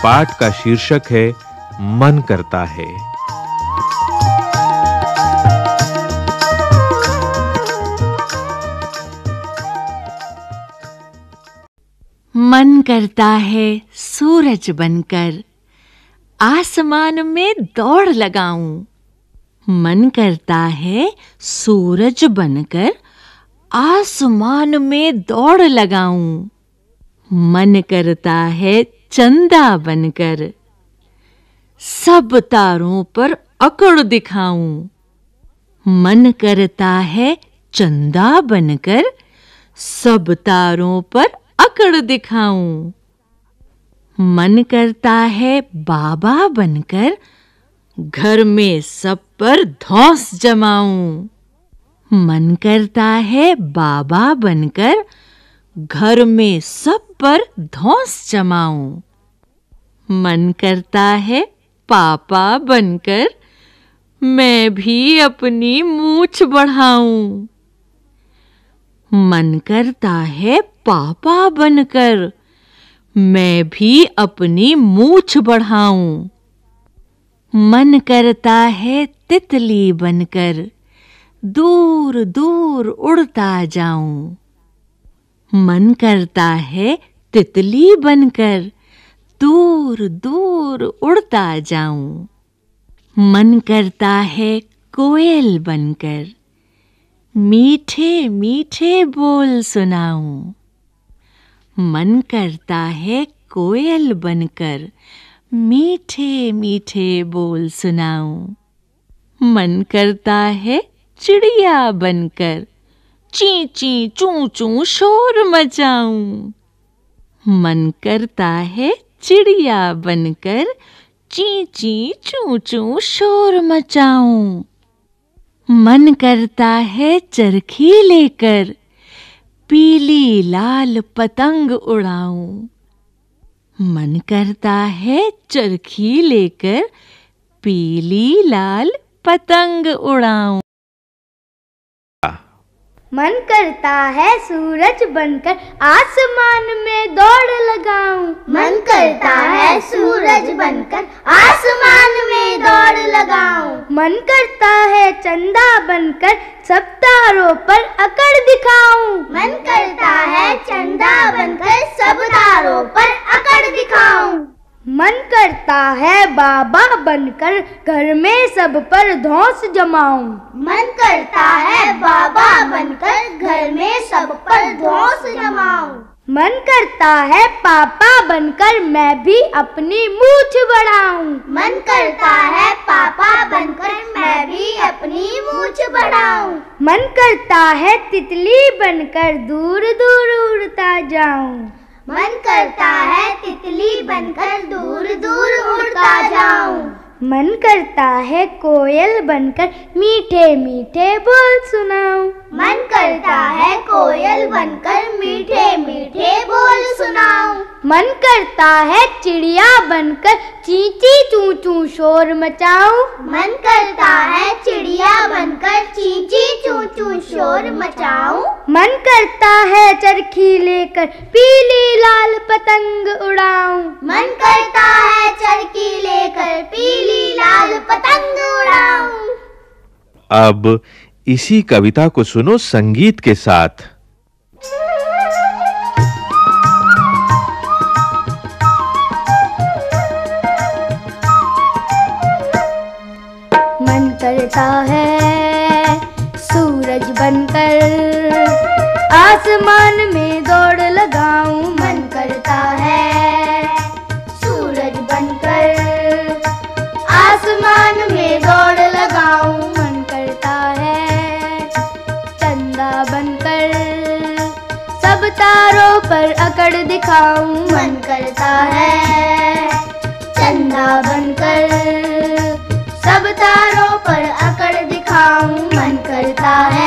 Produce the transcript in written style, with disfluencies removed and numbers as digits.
पाठ का शीर्षक है मन करता है। मन करता है सूरज बनकर आसमान में दौड़ लगाऊं। मन करता है सूरज बनकर आसमान में दौड़ लगाऊं। मन करता है चंदा बनकर सब तारों पर अकड़ दिखाऊं। मन करता है चंदा बनकर सब तारों पर अकड़ दिखाऊं। मन करता है बाबा बनकर घर में सब पर धौंस जमाऊं। मन करता है बाबा बनकर घर में सब पर धौंस जमाऊं। मन करता है पापा बनकर मैं भी अपनी मूंछ बढ़ाऊं। मन करता है पापा बनकर मैं भी अपनी मूंछ बढ़ाऊं। मन करता है तितली बनकर दूर दूर उड़ता जाऊं। मन करता है तितली बनकर दूर दूर उड़ता जाऊं। मन करता है कोयल बनकर मीठे मीठे बोल सुनाऊं। मन करता है कोयल बनकर मीठे मीठे बोल सुनाऊं। मन करता है चिड़िया बनकर ची ची चू चू शोर मचाऊं। मन करता है चिड़िया बनकर ची ची चू चू शोर मचाऊं। मन करता है चरखी लेकर पीली लाल पतंग उड़ाऊं। मन करता है चरखी लेकर पीली लाल पतंग उड़ाऊं। मन करता है सूरज बनकर आसमान में दौड़ लगाऊं। मन करता है सूरज बनकर आसमान में दौड़ लगाऊं। मन करता है चंदा बनकर सब तारों पर अकड़ दिखाऊं। मन करता है चंदा बनकर सब तारों पर अकड़ दिखाऊं। मन करता है बाबा बनकर घर में सब पर धौंस जमाऊं। मन करता है बाबा बनकर घर में सब पर धौंस जमाऊं। मन करता है पापा बनकर मैं भी अपनी मूंछ बढ़ाऊं। मन करता है पापा बनकर मैं भी अपनी मूंछ बढ़ाऊं। मन करता है तितली बनकर दूर दूर उड़ता जाऊं। मन करता है तितली बनकर दूर दूर उड़ता जाऊं। मन करता है कोयल बनकर मीठे मीठे बोल सुनाऊं। मन करता है कोयल बनकर मीठे मीठे बोल सुनाऊं। मन करता है चिड़िया बनकर ची ची चू चू शोर मचाऊं। मन करता है चिड़िया बनकर ची ची चू चू शोर मचाऊं। मन करता है चरखी लेकर पीली लाल पतंग उड़ाऊं। मन करता है चरखी लेकर पीली लाल पतंग उड़ाऊं। अब इसी कविता को सुनो संगीत के साथ। मन करता है सूरज बनकर आसमान में दौड़ लगाऊं। मन करता है सूरज बनकर आसमान में दौड़ लगाऊं। मन करता है चंदा बनकर सब तारों पर अकड़ दिखाऊं। मन करता है चंदा बनकर सब तारों पर अकड़ दिखाऊं। मन करता है